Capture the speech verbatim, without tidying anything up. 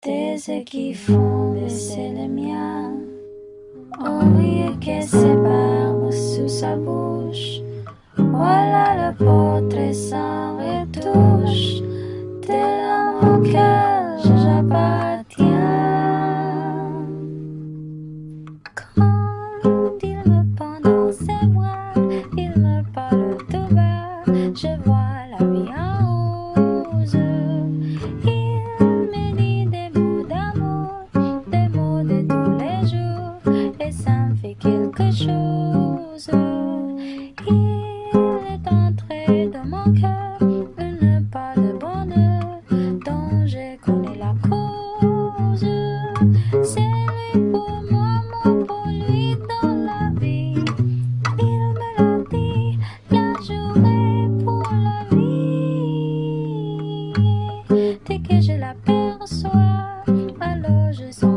Des qui font baisser les miens, au rire qui sépare sous sa bouche. Voilà le portrait sans retouche de l'homme auquel j'appartiens. Quand il me prend dans ses bras, il me parle tout bas, je vois la vie en rose. Il me dit des mots d'amour, des mots de tous les jours, et ça me fait quelque chose. Il est entré dans mon cœur une part de bonheur dont je connais la cause. C'est lui pour moi, moi pour lui dans la vie. Il me l'a dit, la journée pour la vie. Dès que je l'aperçois, alors je sens